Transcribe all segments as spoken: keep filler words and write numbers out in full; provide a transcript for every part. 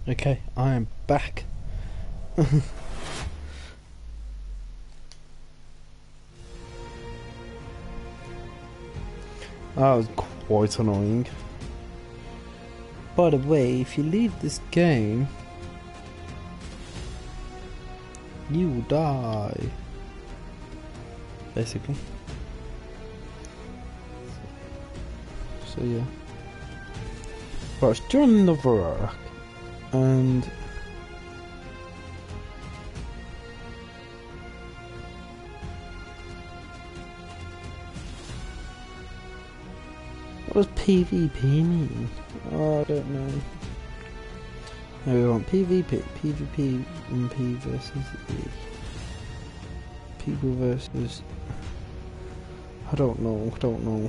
Okay, I am back. That was quite annoying. By the way, if you leave this game, you will die. Basically. So yeah. But I was doing another arc, and what does PvP mean? Oh, I don't know. No, we want PvP, PvP, and P versus E. People versus. I don't know. I don't know.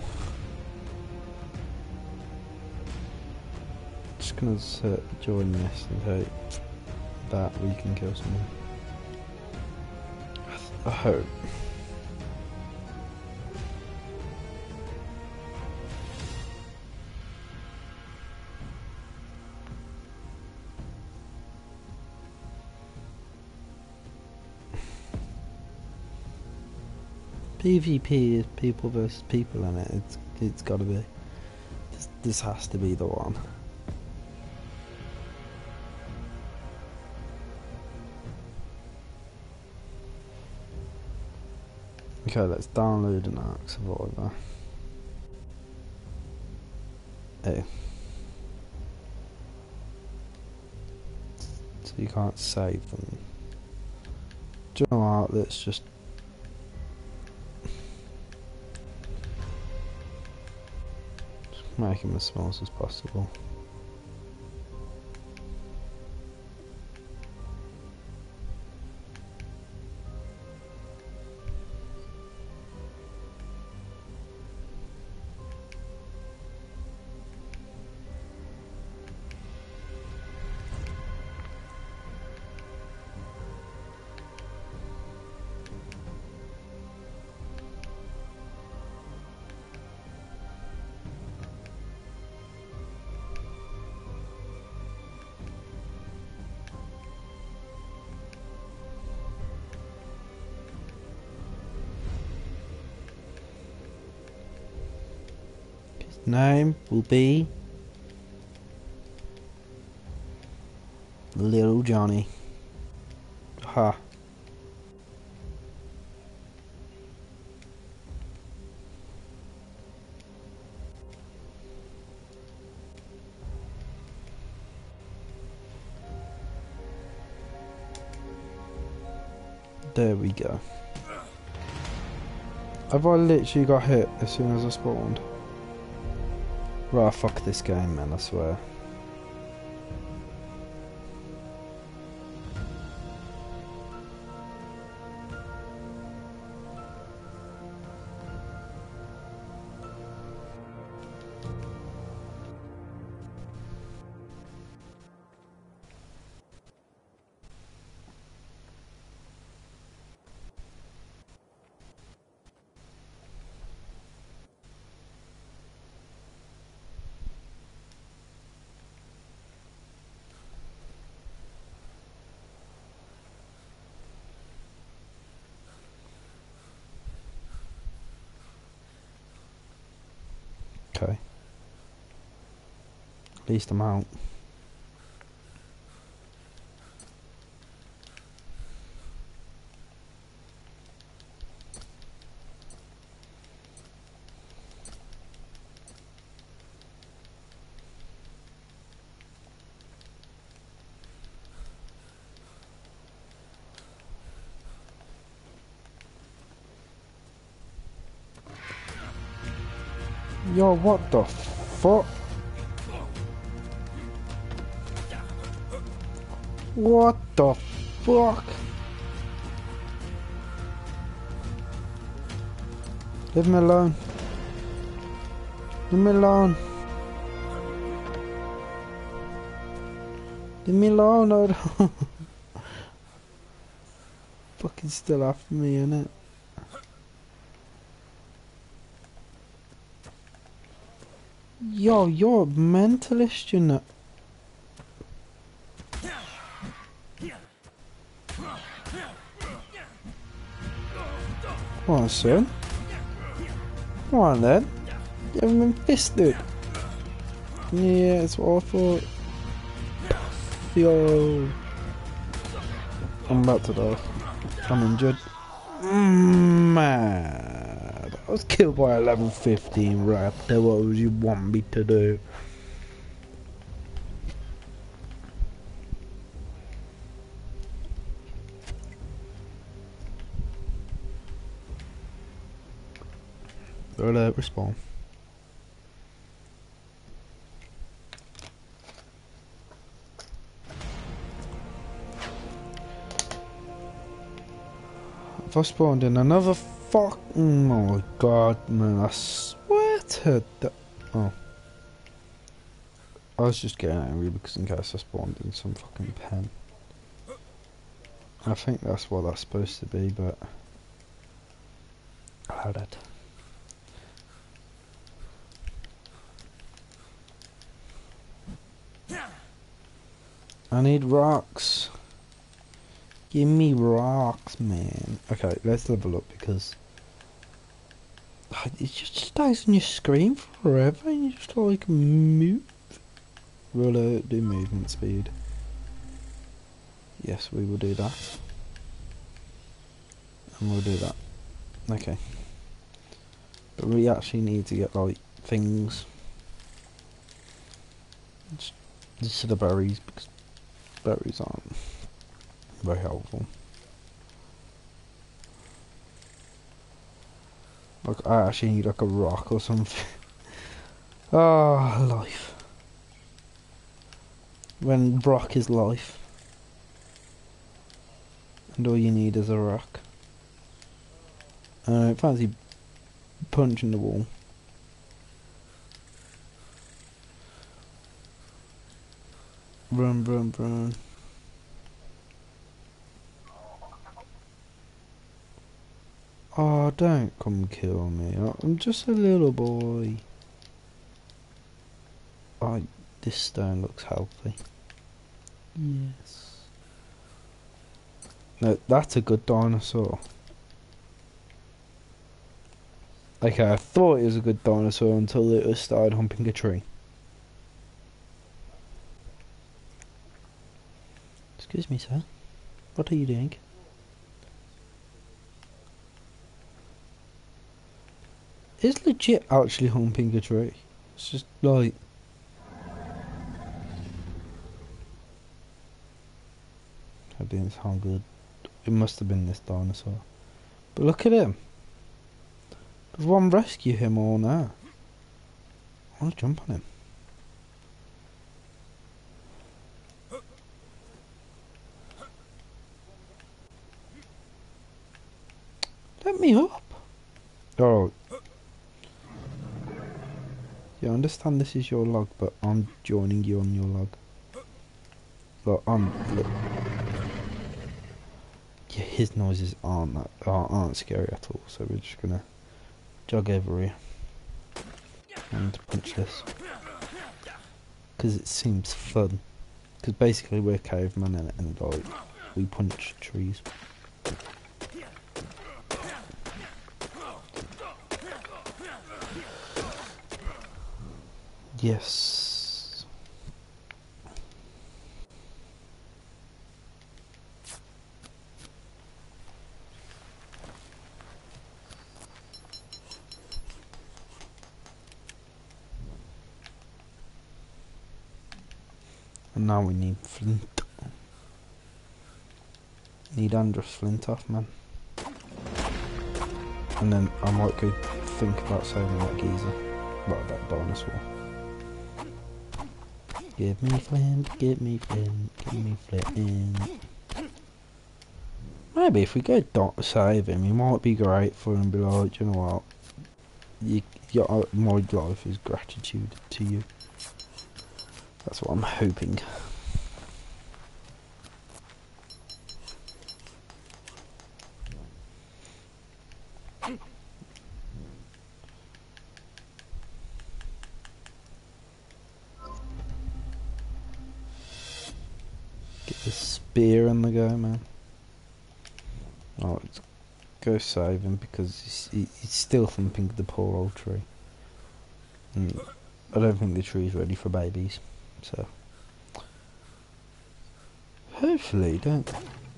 Just gonna set, join this and hope that we can kill someone. I hope. PvP is people versus people in it. It's it's got to be. This, this has to be the one. Okay, let's download an Ark Survival. Oh. So you can't save them. Do you know what? Let's just. just make them as small as possible. His name will be Little Johnny. Ha. There we go. Have I literally got hit as soon as I spawned? Right, fuck this game, man, I swear. Okay. At least I'm out. Yo, what the fuck? What the fuck? Leave me alone. Leave me alone. Leave me alone, I don't. Fucking still after me, innit? Yo, you're a mentalist, you know. Come on, son. Come on, then. You haven't been fisted. Yeah, that's what I thought. Yo. I'm about to die. I'm injured. Mm, man. I was killed by a level fifteen raptor. What would you want me to do? Alert, respawn. If I spawned in another fuck, oh my god, man, I swear to the, oh. I was just getting angry because in case I spawned in some fucking pen. I think that's what that's supposed to be, but I had it. I need rocks. Give me rocks, man. Okay, let's level up because it just stays on your screen forever and you just like move. We'll uh, do movement speed. Yes, we will do that. And we'll do that. Okay. But we actually need to get like things. Just, just the berries because berries aren't very helpful. Like I actually need like a rock or something. Ah, oh, life. When rock is life. And all you need is a rock. I don't fancy punching the wall. Run, run, run. Oh, don't come kill me. I'm just a little boy. Oh, this stone looks healthy. Yes. No, that's a good dinosaur. Okay, I thought it was a good dinosaur until it was started humping a tree. Excuse me, sir. What are you doing? It's legit actually humping a tree. It's just like... That didn't sound good. It must have been this dinosaur. But look at him. Does one rescue him or not? I want to jump on him. Let me up. Oh. Yeah, I understand this is your log, but I'm joining you on your log. But I'm... Look. Yeah, his noises aren't that aren't, aren't scary at all, so we're just gonna jog over here and punch this because it seems fun. Because basically we're cavemen and, and like we punch trees. Yes. And now we need flint. Need Andrew's flint off, man. And then I might go think about saving that geezer. Well, that dinosaur. Give me flint, give me flint, give me flint. Maybe if we go dot save him, he might be grateful and be like, you know what? You, your, my life is gratitude to you. That's what I'm hoping. Get the spear in the go, man. Oh, it's go save him because he's, he, he's still thumping the poor old tree. And I don't think the tree is ready for babies, so hopefully don't.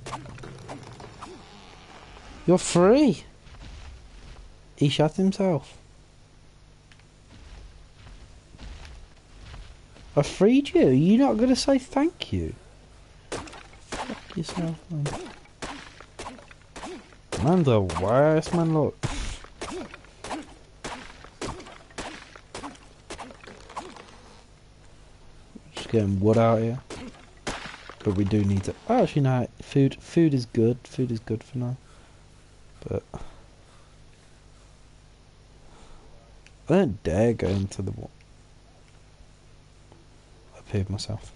You're free. He shot himself. I freed you. You're not gonna say thank you. Fuck yourself, man. Man, the worst, man. Look. Just getting wood out here. But we do need to. Oh, actually, no. Food. Food is good. Food is good for now. But I don't dare go into the water. I peed myself.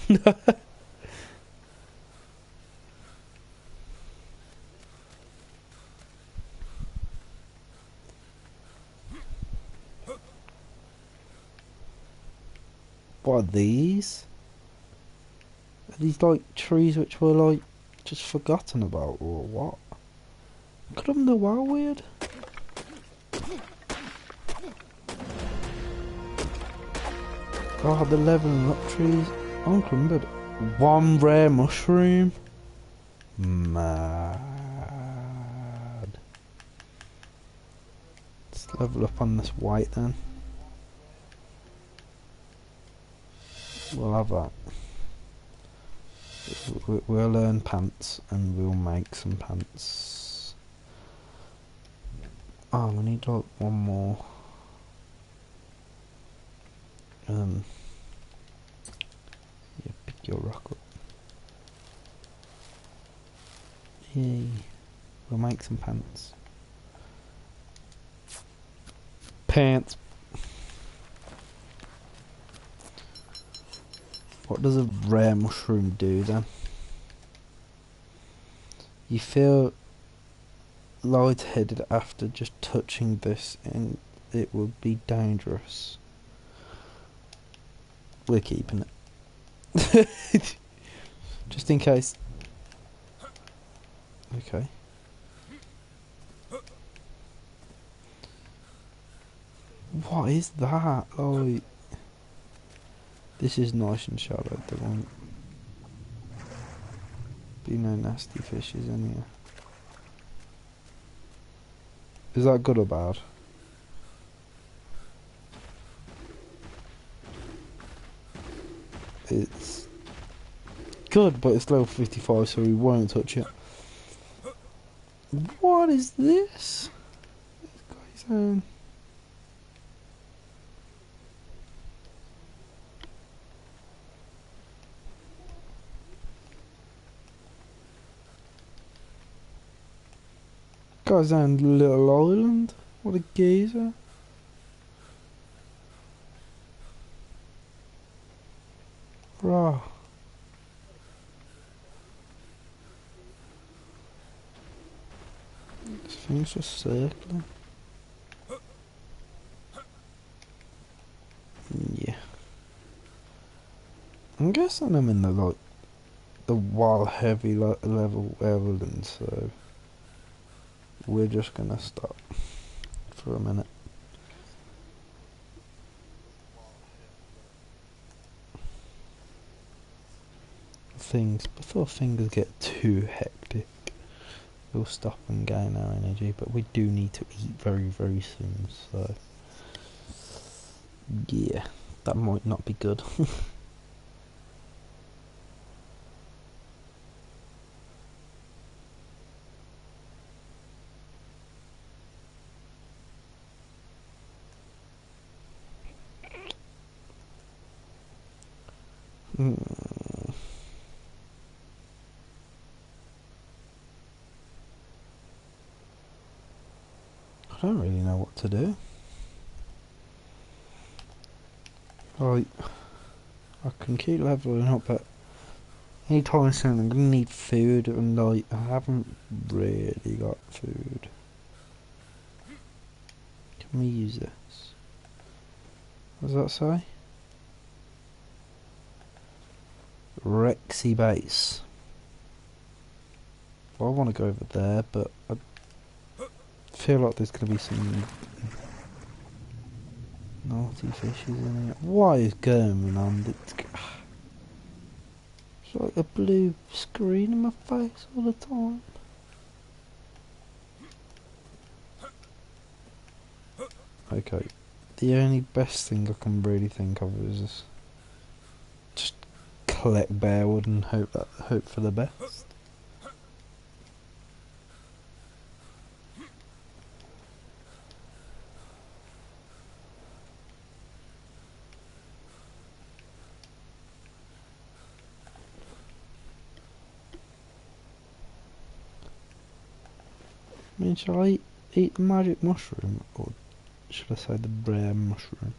What are these? Are these like trees which were like just forgotten about or what? Look at them, they're well weird. God, they're leveling up trees. Unclumbered. One rare mushroom. Mad. Let's level up on this white then. We'll have that. We'll earn pants and we'll make some pants. Oh, we need like one more. Um, yeah, pick your rock up. Yay. We'll make some pants. Pants. What does a rare mushroom do then? You feel lightheaded after just touching this and it would be dangerous. We're keeping it. Just in case. Okay. What is that? Oh, this is nice and shallow. There won't be no nasty fishes in here. Is that good or bad? It's good, but it's level fifty-five, so we won't touch it. What is this? This guy's own. Guy's own little island. What a geezer. Rah. This thing's just circling. Yeah. I'm guessing I'm in the like the wild heavy le level Everland, so we're just gonna stop for a minute. Things before things get too hectic, we'll stop and gain our energy, but we do need to eat very very soon, so yeah, that might not be good. hmm. I don't really know what to do. Like, I can keep leveling up, but anytime soon I'm gonna need food, and like I haven't really got food. Can we use this? What does that say? Rexy base. Well, I want to go over there, but I feel like there's going to be some naughty fishes in it. Why is going on? It's, it's like a blue screen in my face all the time. Okay, the only best thing I can really think of is just collect bearwood and hope that hope for the best. I mean, shall I eat, eat the magic mushroom, or should I say the rare mushroom?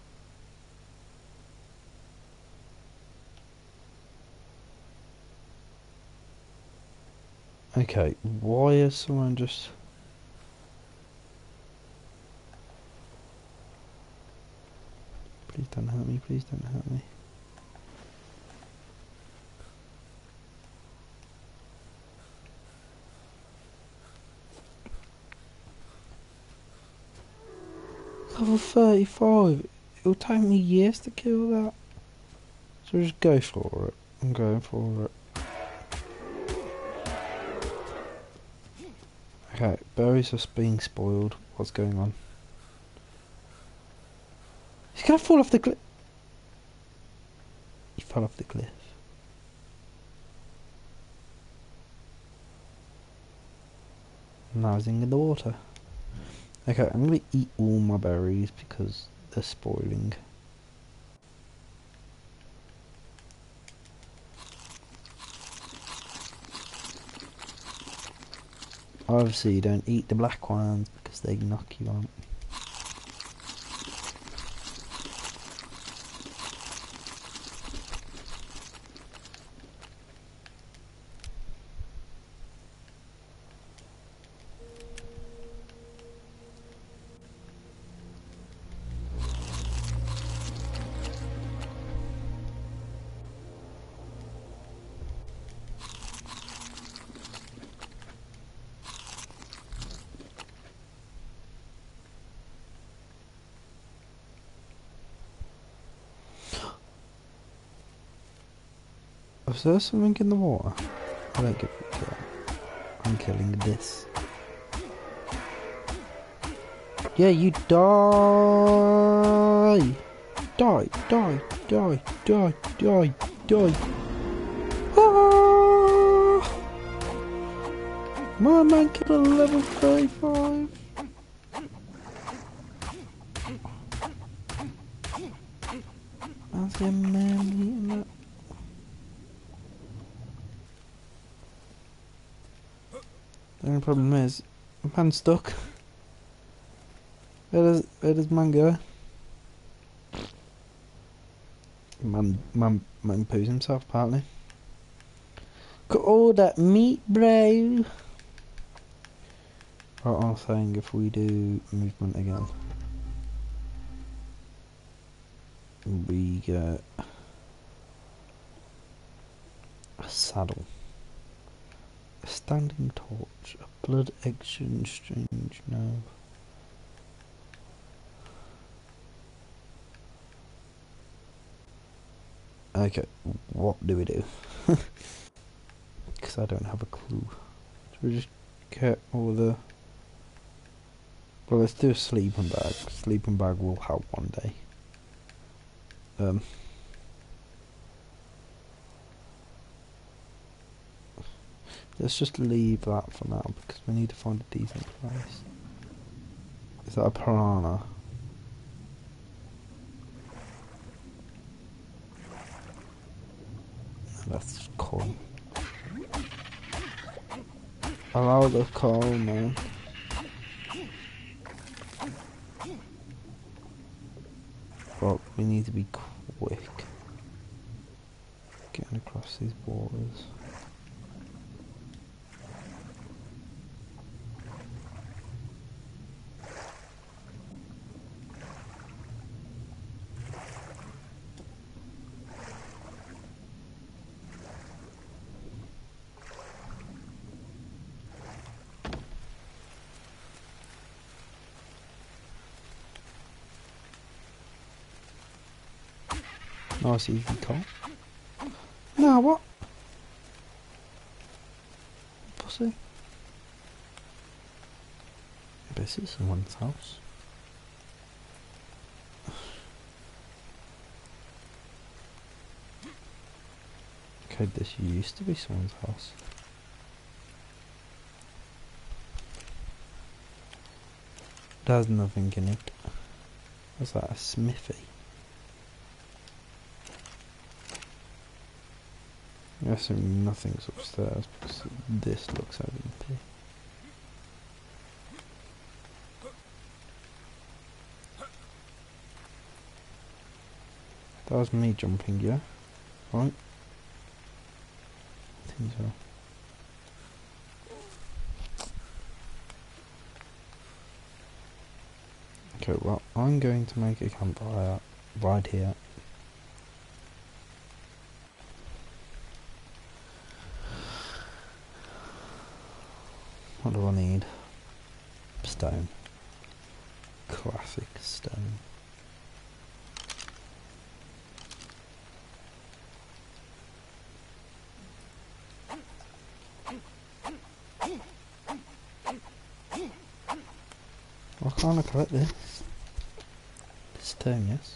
Okay, why is someone just... Please don't hurt me, please don't hurt me. Level thirty-five. It'll take me years to kill that. So just go for it. I'm going for it. Okay, berries are being spoiled. What's going on? He's gonna fall off the cliff. He fell off the cliff. Now he's in the water. Okay, I'm gonna eat all my berries because they're spoiling. Obviously you don't eat the black ones because they knock you out. Is there something in the water? I don't give a care. I'm killing this. Yeah, you die! Die, die, die, die, die, die. Ah! My man killed a level thirty-five. That's a man eating that. The only problem is, man's stuck. Where does, where does man go? Man, man, man poos himself apparently. Got all that meat, bro. Right, I was saying if we do movement again, we get a saddle. A standing torch, a blood exchange, no. Okay, what do we do? Because I don't have a clue. Should we just get all the... Well, let's do a sleeping bag. Sleeping bag will help one day. Um... Let's just leave that for now because we need to find a decent place. Is that a piranha? That's cool. Allow the call, man. But we need to be quick. Getting across these waters. Nice easy call. Now what? Pussy. This is someone's house. Okay, this used to be someone's house. There's nothing in it. Was that a smithy? I assume nothing's upstairs because this looks empty. That was me jumping, yeah? Right? I think so. Okay, well, I'm going to make a campfire right here. What do I need? Stone. Classic stone. Why can't I collect this? Stone, yes.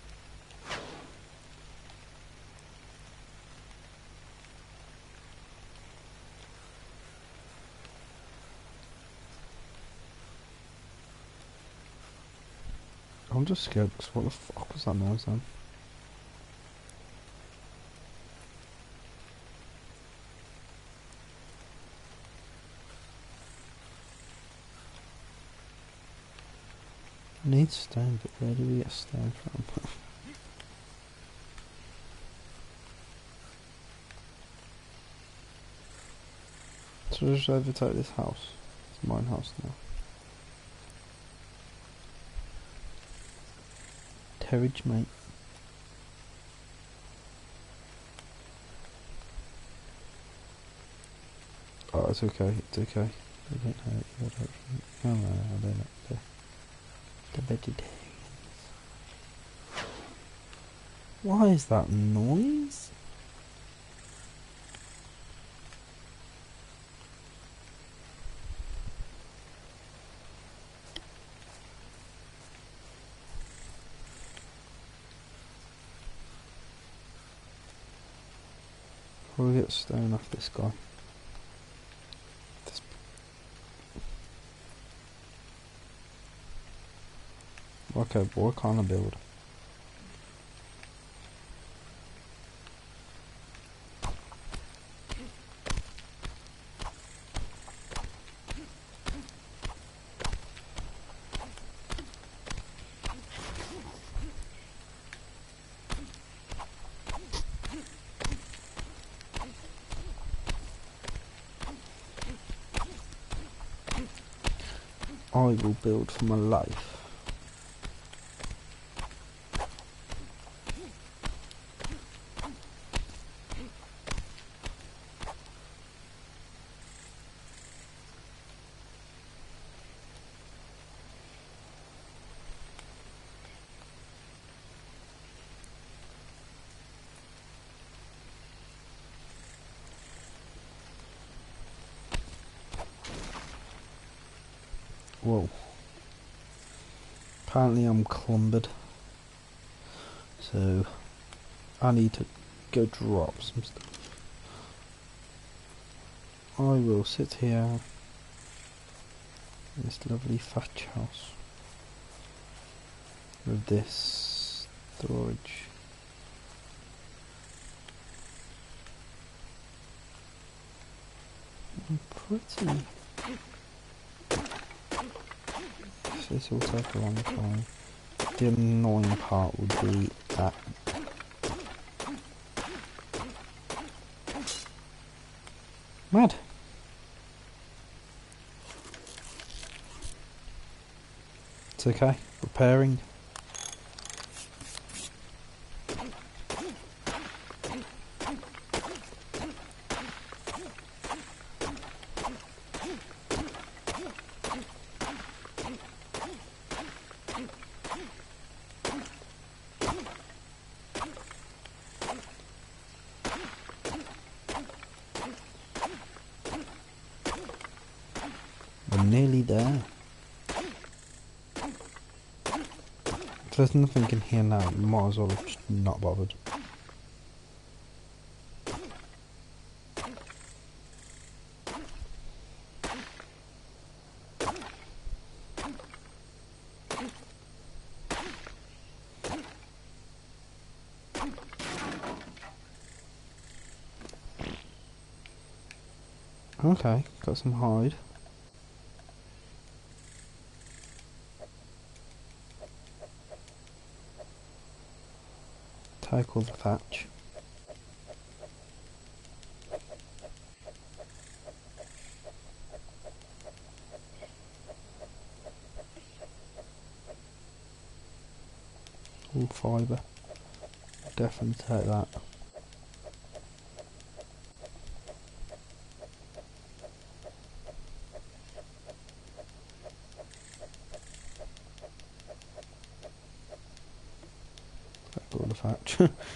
I'm just scared because what the fuck was that noise then? I need stone, but where do we get stone from? So I just overtake this house. It's mine house now. Terrage, mate. Oh, it's okay, it's okay. I don't hurt you, I don't think. Oh no, I don't know. The, the vegetarians. Why is that noise? We'll get stone off this guy. This... Okay, boy, can't I build? I will build for my life. Whoa. Apparently I'm clumbered. So I need to go drop some stuff. I will sit here in this lovely thatch house with this storage. I'm pretty. This will take a long time. The annoying part would be that mad. It's okay. Repairing. nearly there. If there's nothing in here now, might as well have just not bothered. Okay, got some hide. Take all the thatch. All fibre. Definitely take that. Take all the thatch.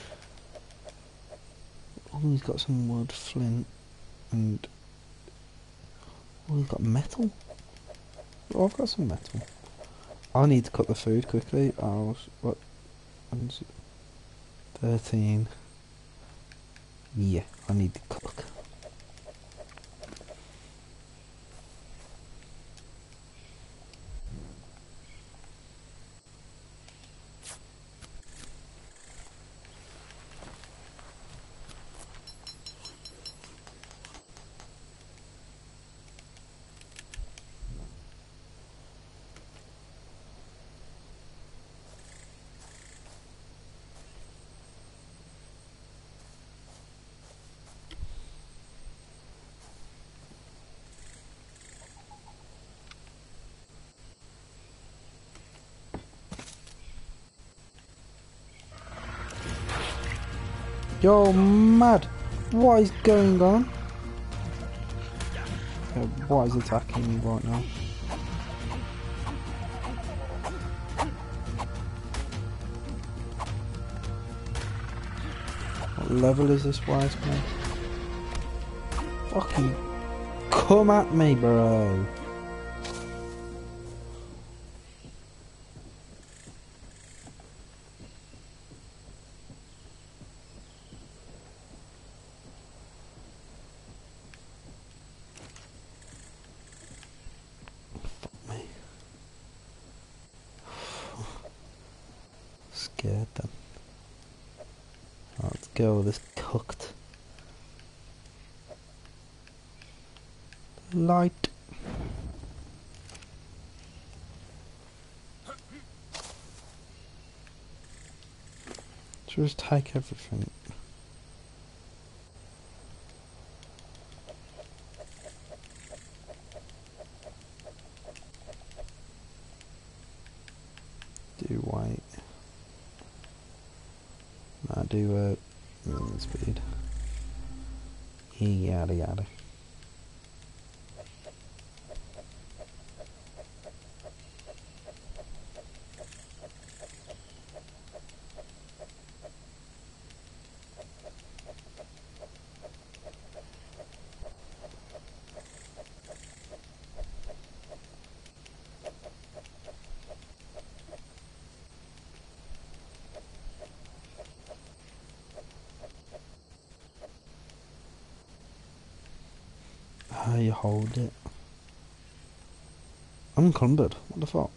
Oh, he's got some wood, flint, and oh, he's got metal. Oh, I've got some metal. I need to cook the food quickly. I was what? Thirteen. Yeah, I need to cook. You're mad! What is going on? Okay, what is attacking me right now? What level is this wise man? Fucking come at me, bro! Scared them. Let's go with this cooked light. Just take everything. Do white. I do uh movement speed. Yada yada. How you hold it? Uncumbered. What the fuck?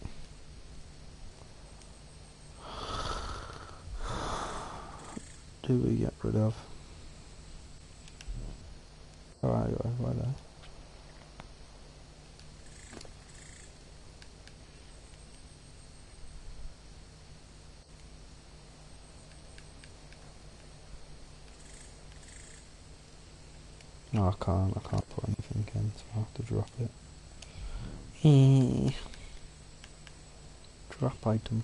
Do we get rid of? Alright, right, right there. No, I can't. I can't put anything in, so I have to drop it. Eh. Drop item.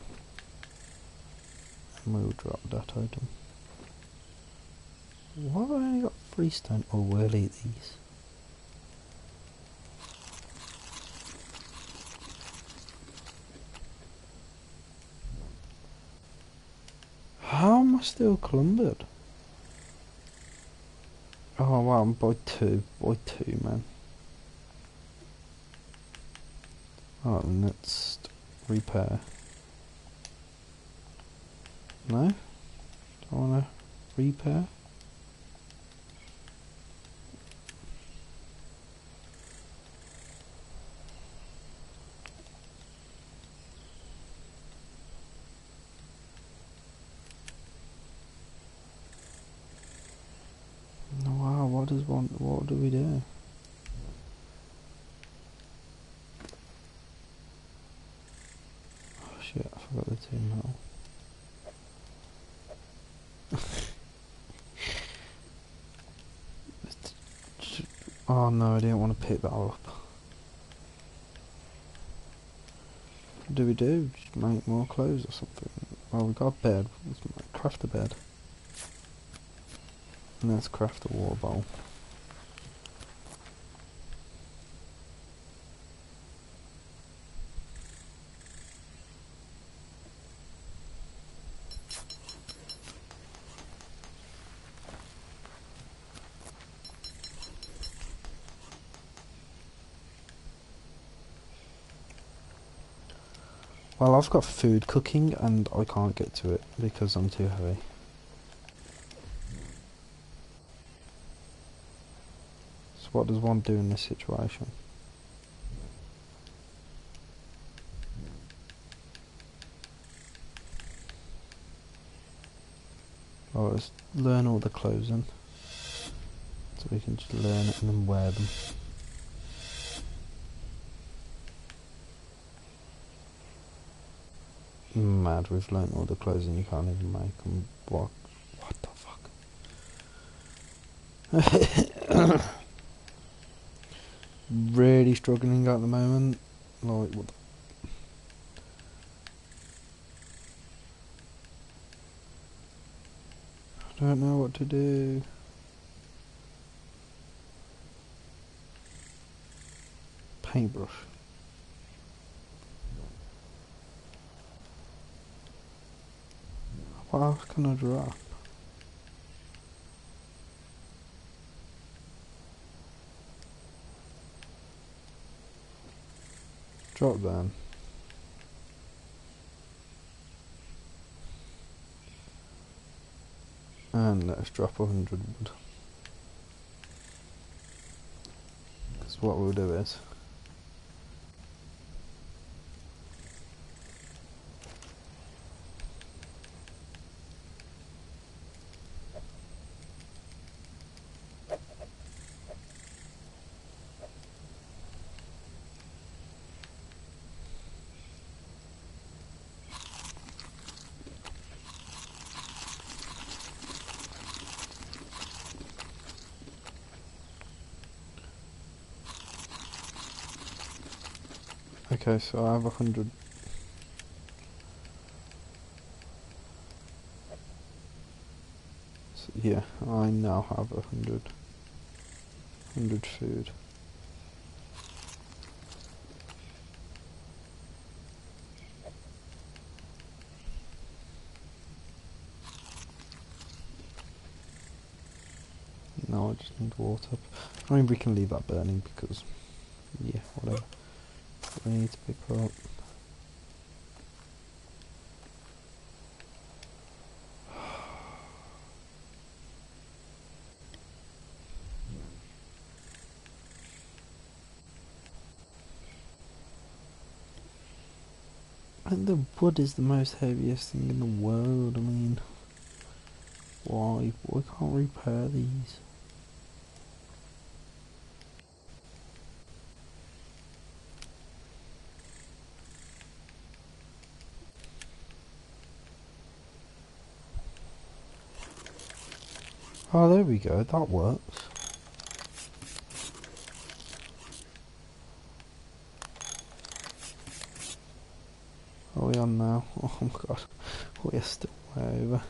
And we'll drop that item. Why have I only got three stone? Oh, we'll eat these. How am I still clumbered? Oh wow, I'm by two. By two, man. Alright, then let's repair. No? Do I want to repair? Wow, what does one, what do we do? Oh shit, I forgot the two metal. Oh no, I didn't want to pick that up. What do we do? Just make more clothes or something? Well, we got a bed. Let's craft a bed. And let's craft a water bowl. Well, I've got food cooking and I can't get to it because I'm too heavy. So what does one do in this situation? Well, let's learn all the clothing. So we can just learn it and then wear them. Mad, we've learnt all the clothing, you can't even make them. What? What the fuck? Really struggling at the moment. Like, what the I don't know what to do. Paintbrush. What else can I drop? Drop then. And let's drop a hundred wood. Because what we'll do is okay, so I have a hundred. So yeah, I now have a hundred. Hundred food. No, I just need water. I mean, we can leave that burning because, yeah, whatever. We need to pick up. And the wood is the most heaviest thing in the world. I mean, why? Why can't we repair these? Oh, there we go. That works. Are we on now? Oh my god. We're still way over.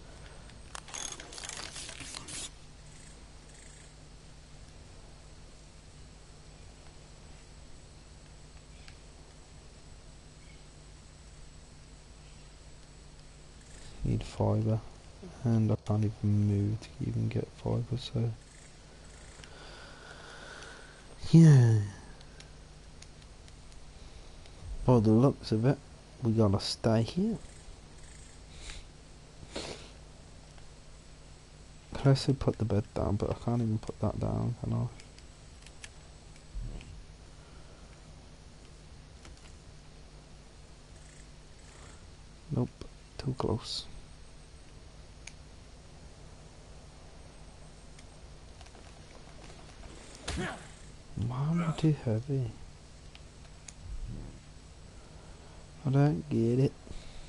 Need fibre. And I can't even move to even get fibre, so... Yeah. By the looks of it, we gotta stay here. Can I say put the bed down, but I can't even put that down, can I? Nope, too close. Why am I too heavy? I don't get it.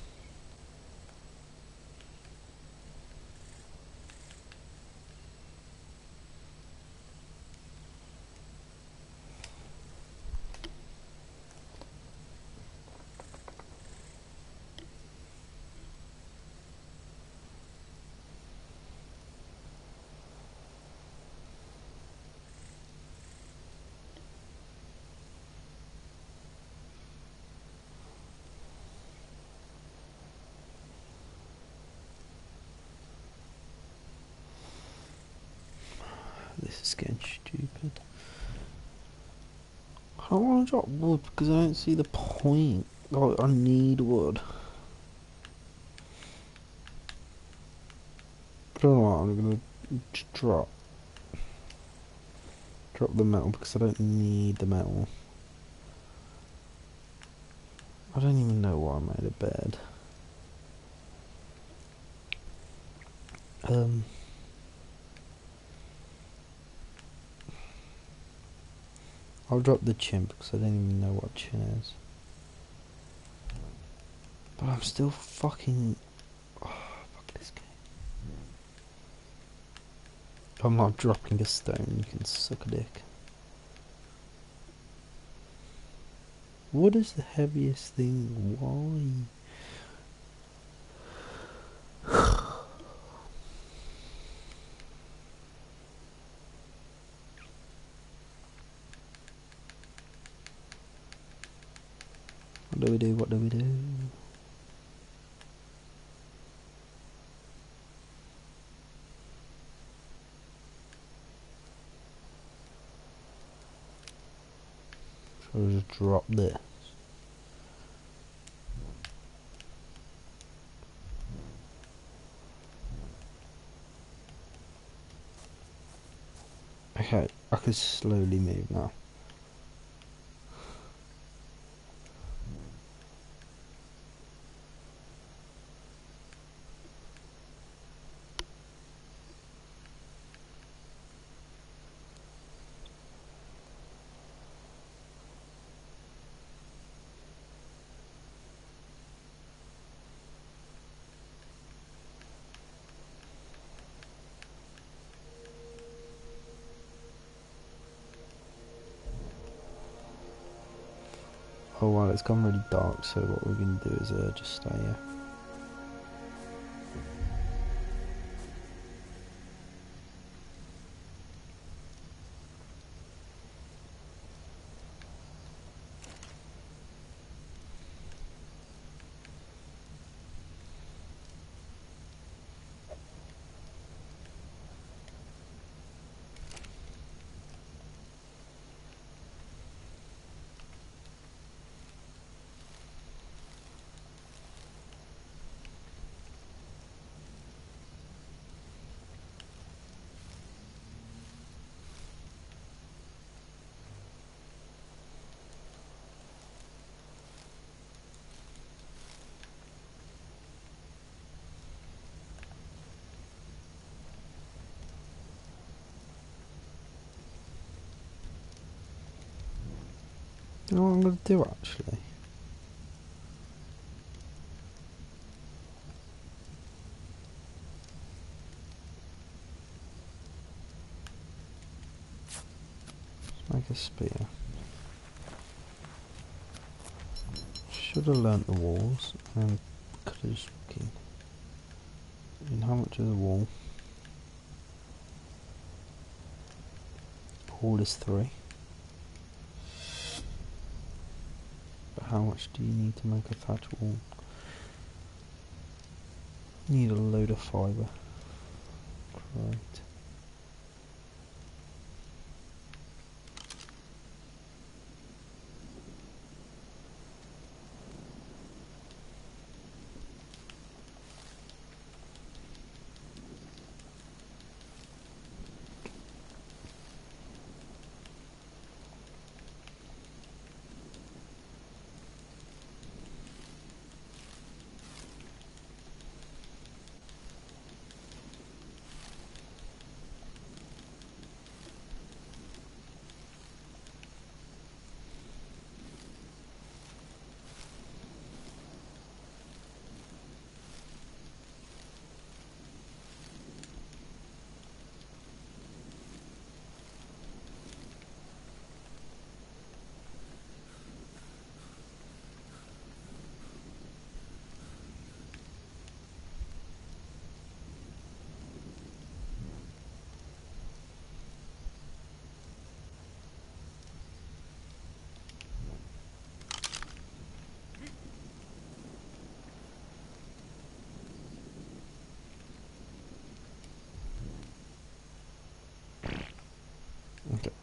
This is getting stupid. I don't want to drop wood because I don't see the point. Like, I need wood. I don't know what, I'm gonna just drop. Drop the metal because I don't need the metal. I don't even know why I made a bed. Um... I'll drop the chin because I don't even know what chin is. But I'm still fucking... Oh, fuck this game. I'm not dropping a stone, you can suck a dick. What is the heaviest thing? Why? What do we do? What do we do? Shall we just drop this? Okay, I can slowly move now. Oh wow, it's gone really dark, so what we're going to do is uh, just stay here. You know what I'm going to do actually? Let's make a spear. Should have learnt the walls and could have just fucking... And how much is a wall? Wall is three. But how much do you need to make a thatch wall? You need a load of fibre. Right.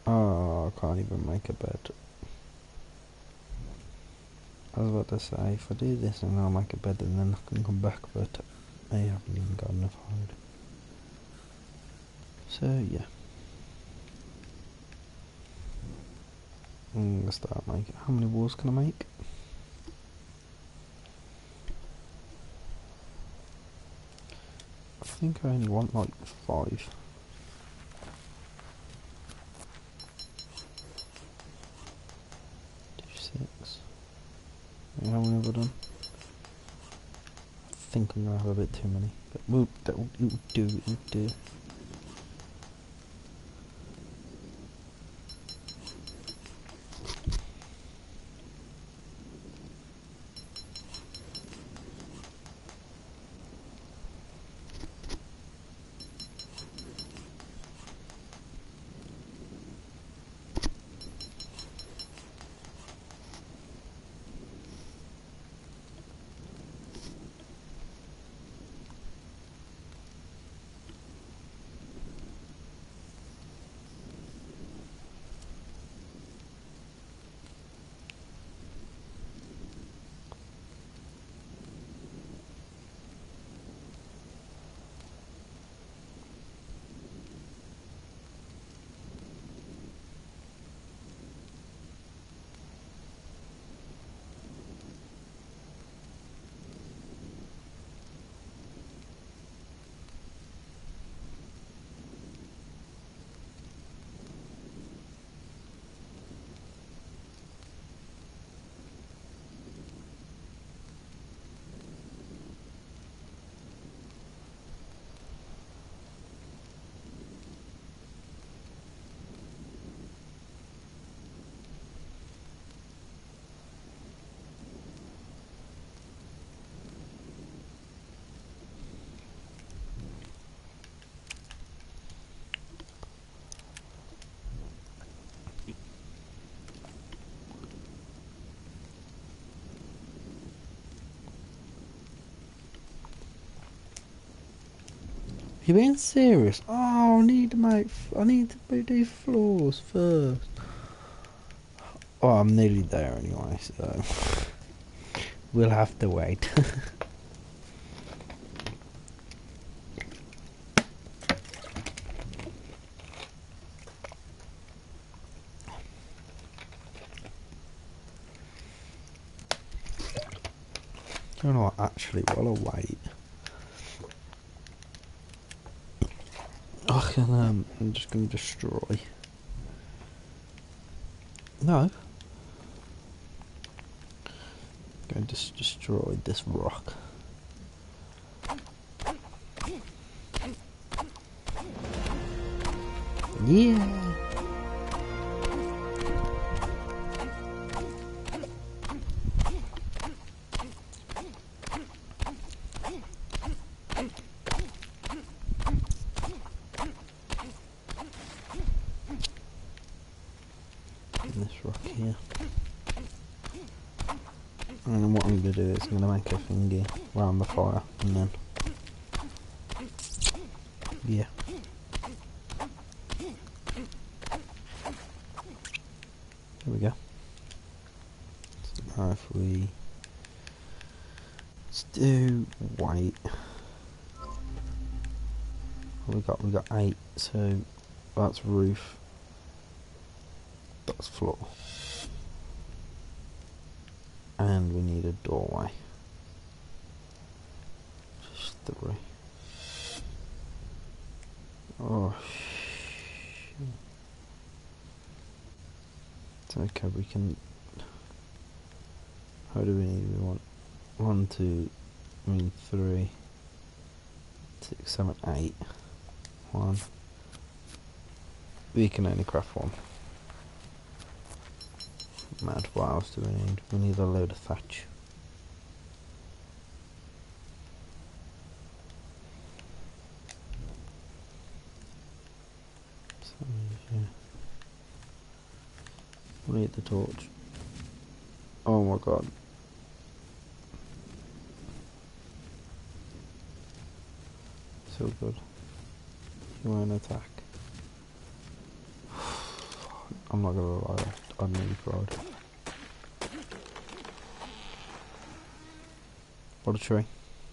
Oh, I can't even make a bed. I was about to say, if I do this and I'll make a bed and then I can come back, but I haven't even got enough hide. So yeah. I'm gonna start making. How many walls can I make? I think I only want like five. Do six. How many have I done? I think I'm gonna have a bit too many, but we'll, it'll, it'll do, it'll do. You being serious? Oh, I need to make. I need to do floors first. Oh, I'm nearly there anyway, so we'll have to wait. You know what? Actually, while I wait, I can. Um, I'm just going to destroy. No. Going to just destroy this rock. Yeah. This rock here. And then what I'm going to do is I'm going to make a thingy around the fire and then. Yeah. There we go. So now if we let's do white. What we got? We got eight. So that's roof. That's floor. And we need a doorway. Just three. Oh shit. It's okay, we can. How do we need? We want one, two, I mean three, six, seven, eight. One. We can only craft one. Mad, what else do we need? We need a load of thatch. So, yeah. We need the torch. Oh my god. So good. You won't attack. I'm not gonna lie, I, I nearly cried. What a tree.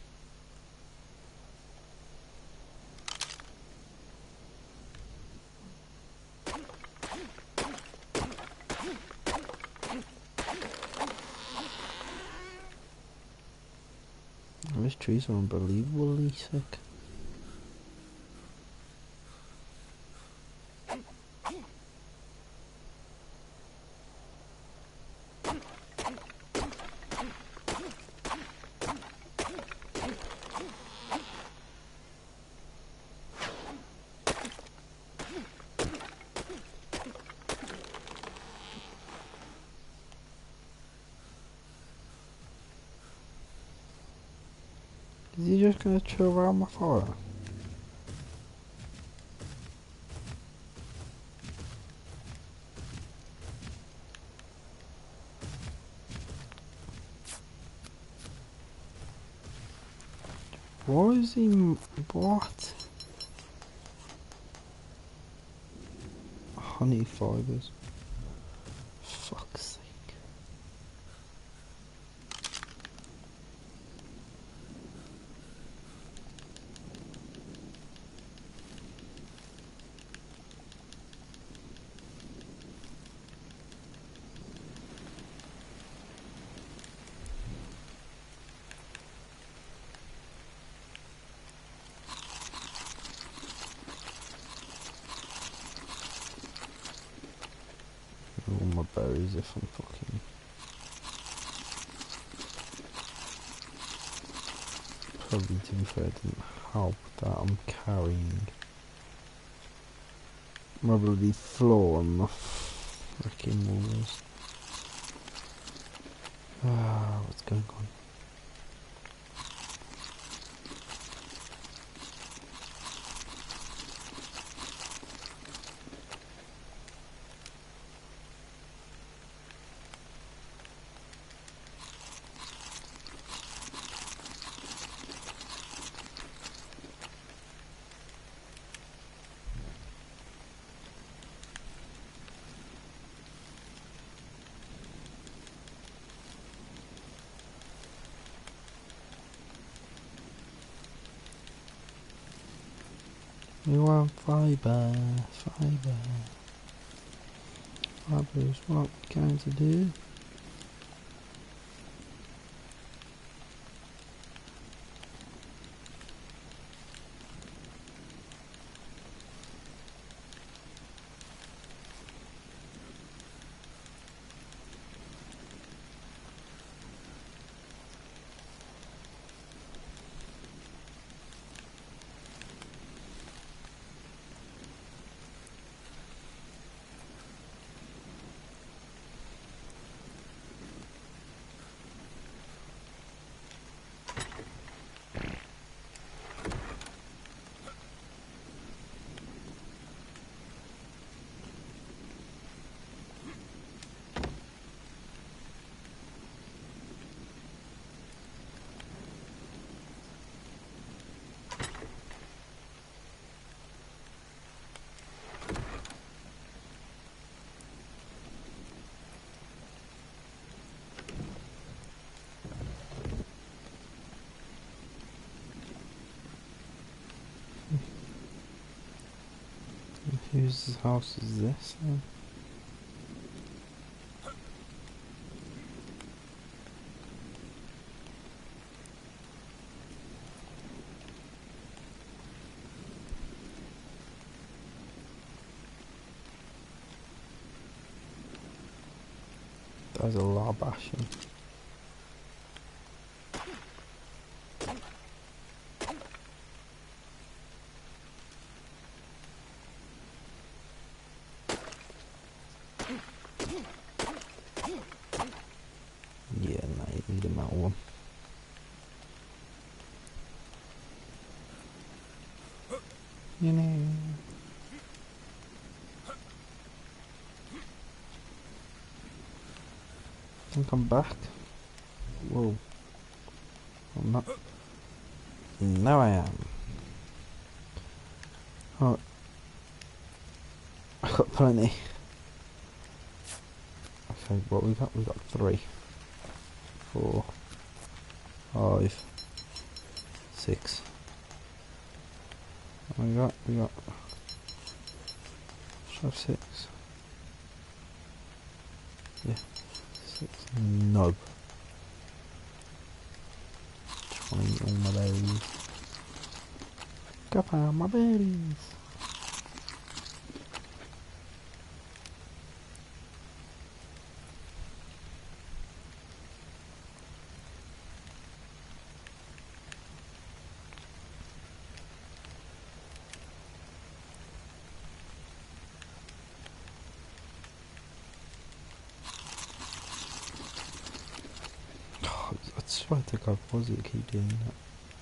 These trees are unbelievably sick. Is he just gonna chill around my fire? Why is he... what? Honey fibres. Fuck's sake. All my berries if I'm fucking... Probably, to be fair, didn't help that I'm carrying my bloody floor on my freaking walls. Ah, what's going on? We want fibre, fibre. Fibre is what we're going to do. Whose house is this then? There's a lot of bashing. Yeah, no, you need a metal one. You know. I think I'm back. Whoa. I'm not. Now I am. Oh. I've got plenty. Okay, what we got? We got three, four, five, six. What we got? We got. Should I have six? Yeah, six. No. Just want to eat all my berries. Go find my berries. I swear to God, was it keep doing that?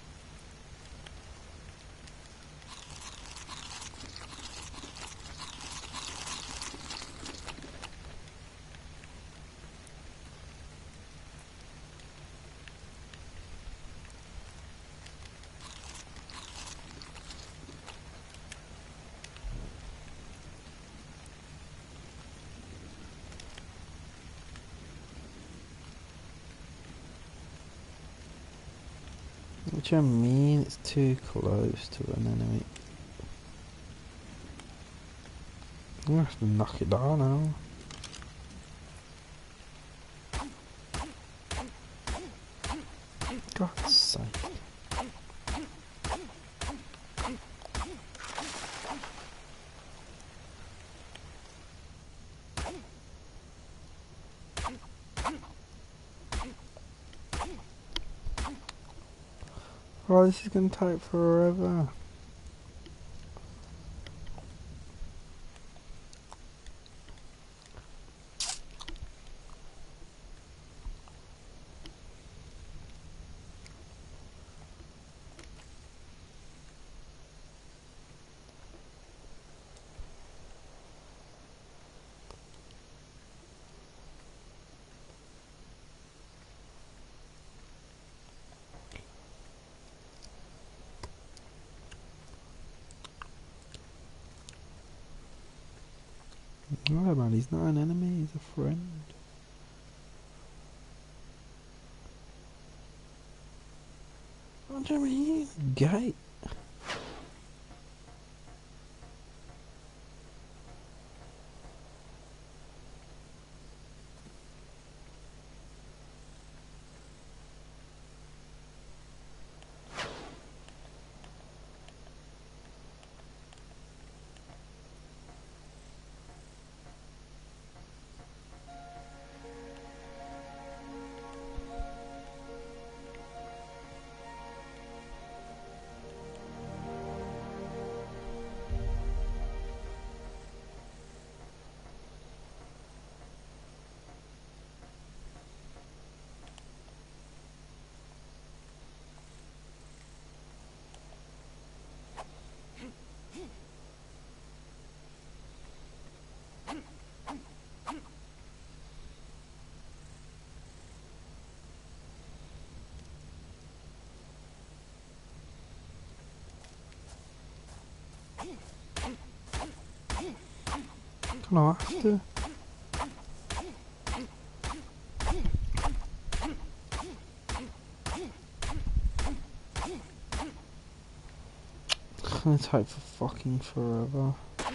What do you mean it's too close to an enemy? I'm gonna have to knock it down now. God's sake. Oh, this is gonna take forever. No man, he's not an enemy, he's a friend. What do you mean? Gate? Can I have to? It's gonna take for fucking forever.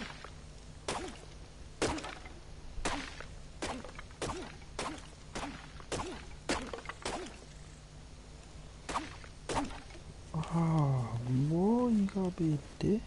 Oh, boy, you gotta be a dick.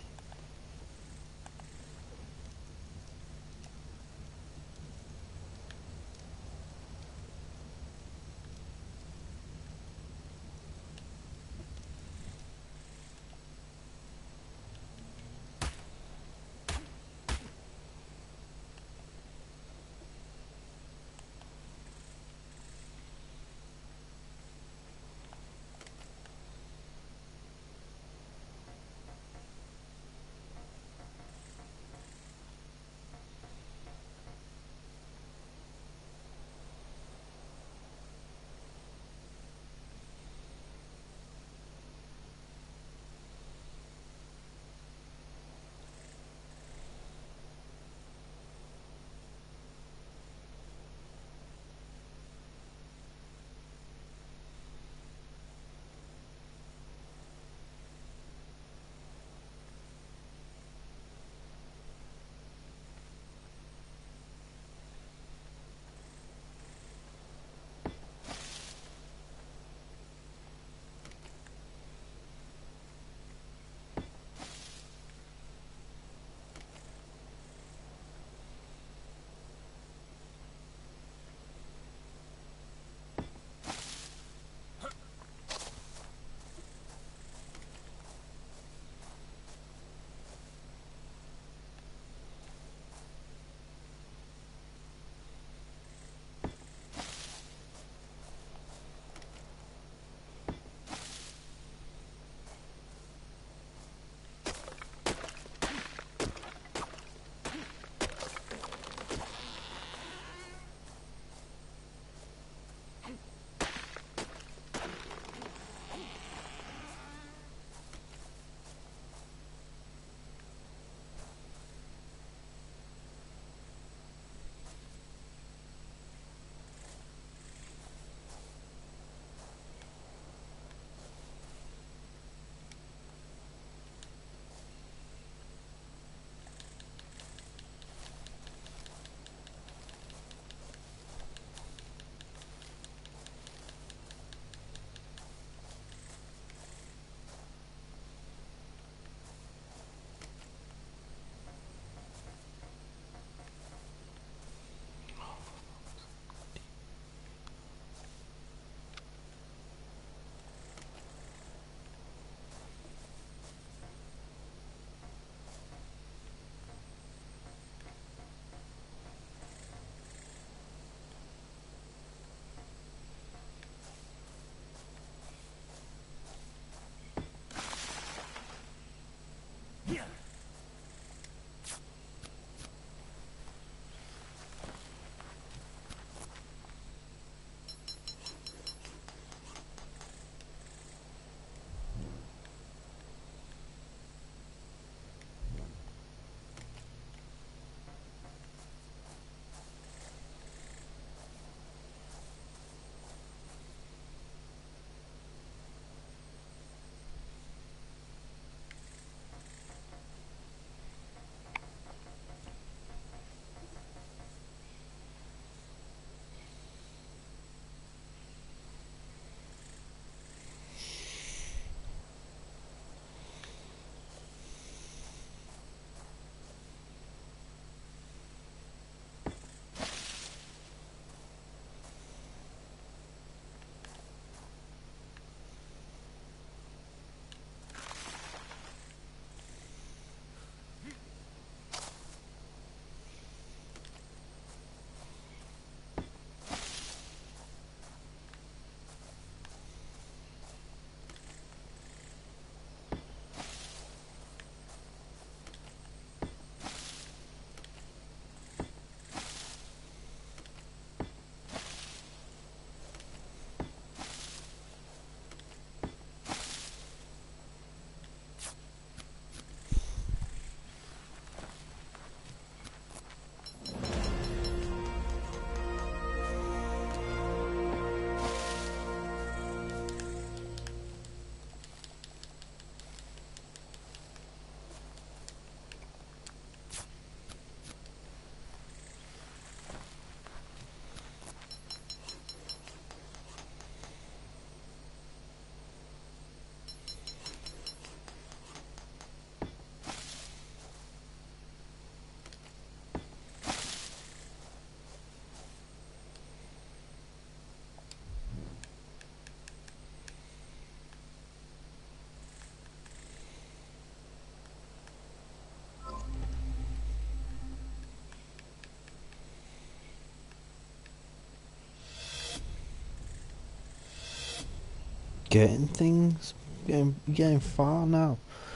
getting things. Getting, getting far now.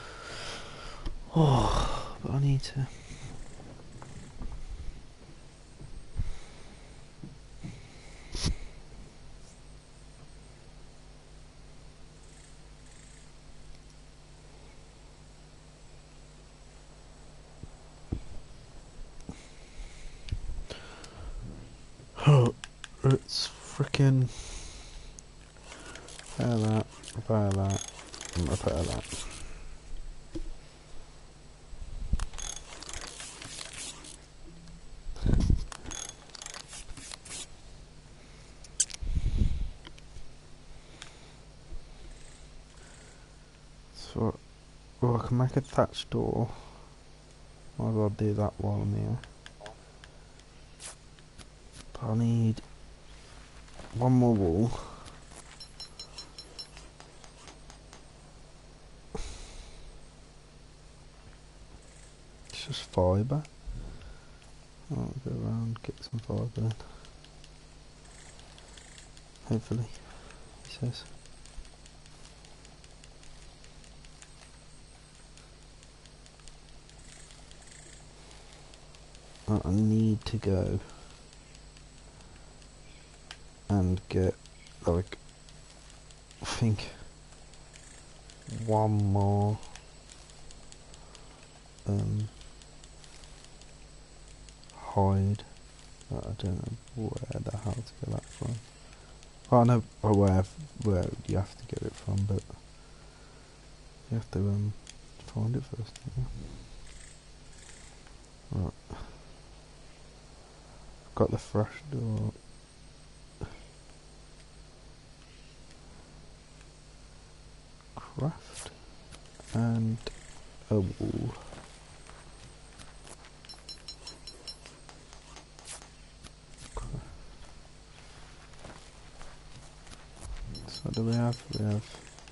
Oh, but I need to. Oh, it's freaking. Repair that, repair that, and repair that. So, well, I can make a thatch door. Might as well do that while I'm here. But I need one more wall. It's just fibre. I'll go around, get some fibre in. Hopefully, he says. I need to go and get, like, I think one more um, hide. I don't know where the hell to get that from. Well, I know where where you have to get it from, but you have to um find it first. Yeah. Right. Got the fresh door. Craft and a wall. Craft. So what do we have? We have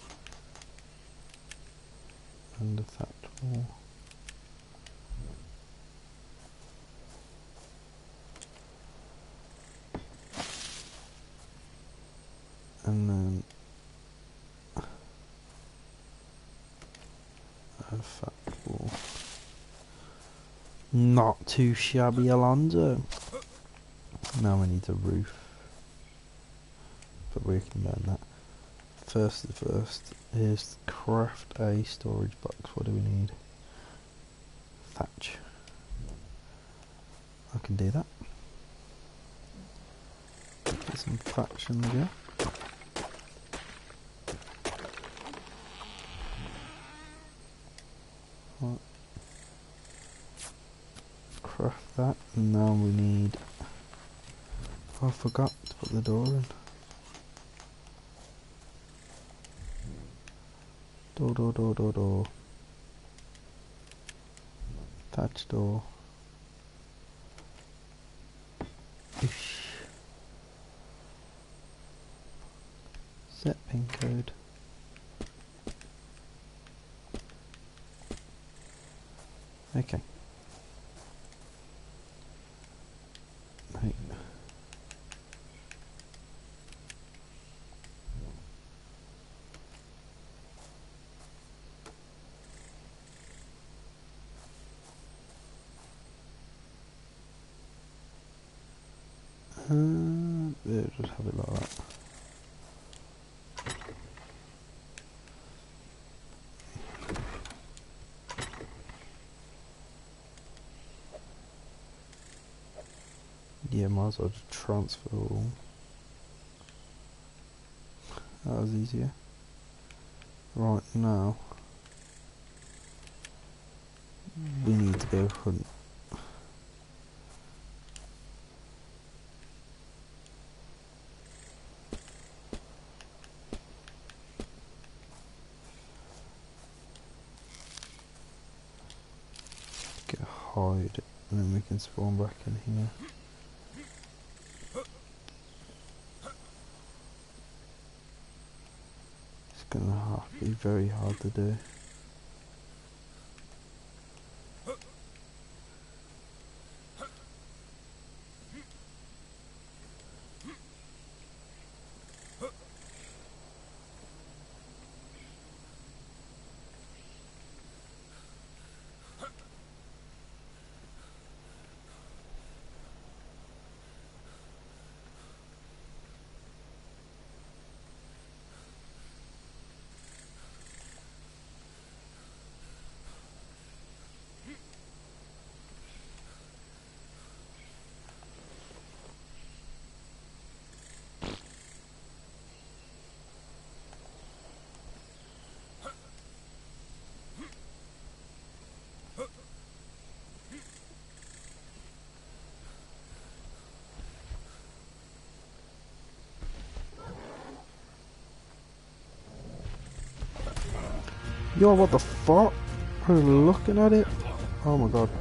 and a thatch wall. And then a fat wall. Not too shabby, Alonzo. Now we need a roof, but we can learn that. First the first is craft a storage box. What do we need? Thatch. I can do that. Get some thatch in there. Right. Craft that, and now we need. Oh, I forgot to put the door in. Door, door, door, door, door. Thatch door. Ish. Set pin code. Okay. Right. Uh, yeah, just have it like that. Yeah, might as well just transfer all. That was easier. Right, now we need to go hunt. Get a hide, and then we can spawn back in here. It's gonna have to be very hard to do. Yo, what the fuck? I was looking at it. Oh my god.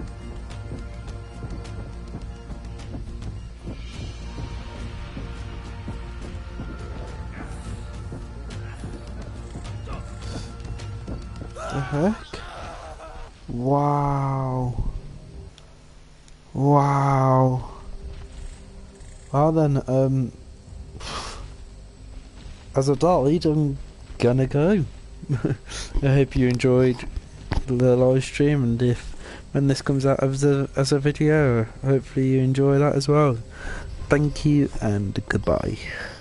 The heck? Wow. Wow. Well then, um, as a died, I'm gonna go. I hope you enjoyed the live stream, and if when this comes out as a, as a video, hopefully you enjoy that as well. Thank you and goodbye.